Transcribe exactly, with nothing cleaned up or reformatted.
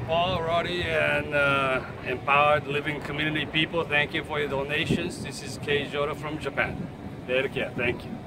Paul, Roddy, and uh, Empowered Living Community people. Thank you for your donations. This is Keiji from Japan. Take care. Thank you.